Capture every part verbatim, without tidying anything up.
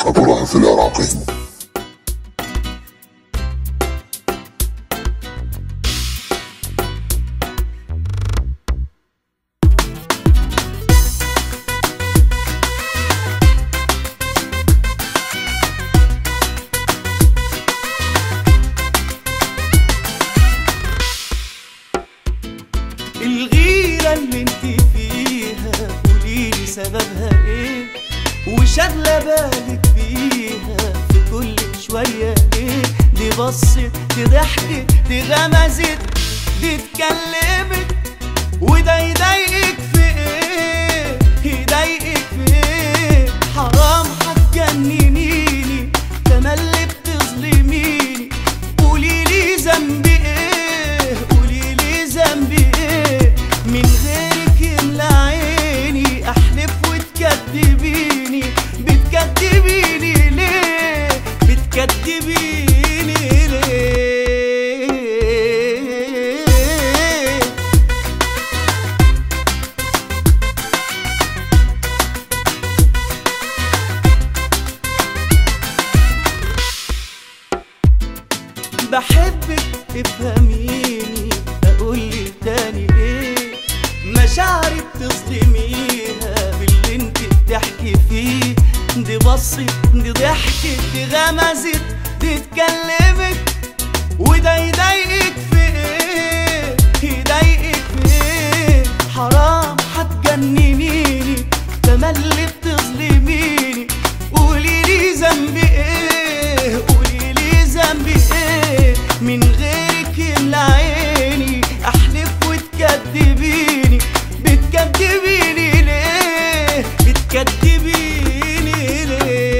أبوها في العراقي. الغيرة اللي انت فيها قوليلي سببها ايه، وشغلة بالك فيها في كل شوية ايه. دي بصت، دي ضحكت، دي غمزت، دي اتكلمت، وده يضايقك في ايه، يضايقك في ايه. حرام هتجننيني، تملي بتظلميني. قوليلي ذنبي ايه، قوليلي ذنبي ايه. من غيرك يملى عيني احلف وتكدبيني. بتكدبيني ليه، بتكدبيني ليه. بحبك افهميني، اقولك تاني ايه. مشاعري بتصدميها باللي انت بتحكي فيه. دي بصت، دي ضحكت، دي غمزت، دي اتكلمت، وده يضايقك في ايه، يضايقك في ايه. حرام هتجننيني، تملي بتظلميني. قوليلي ذنبي ايه، قوليلي ذنبي ايه. من غيرك يملى عيني احلف وتكدبيني. بتكدبيني ليه، بتكدبيني ليه.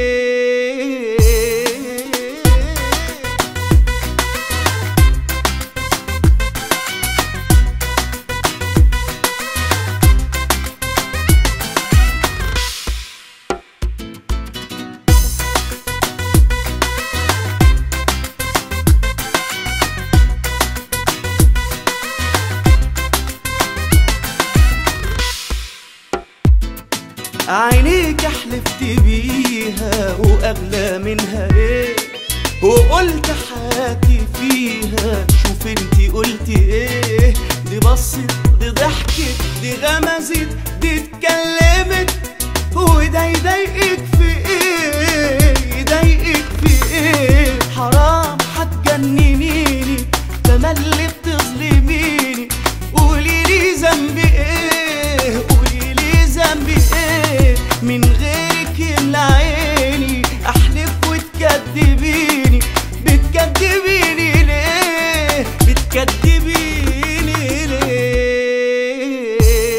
عينيك حلفت بيها واغلى منها ايه. وقلت حياتي فيها، شوف انتي قلتي ايه. دي بصت، دي ضحكت، دي غمزت، دي اتكلمت، وده يضايقك في ايه، يضايقك في ايه. حرام هتجننيني، تملي بتظلميني. قوليلي ذنبي ايه، قوليلي ذنبي ايه. من غيرك يملى عيني احلف وتكدبيني. بتكدبيني ليه، بتكدبيني ليه.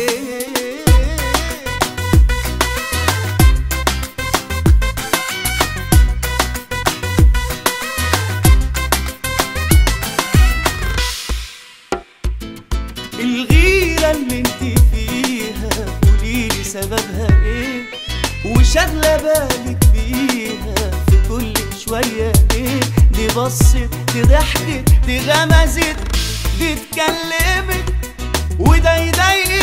الغيرة اللي انت فيها قوليلي سببها ايه، وشغلة بالك فيها في كل شوية ايه. دي بصت، دي ضحكت، دي غمزت، دي اتكلمت، وده يضايقك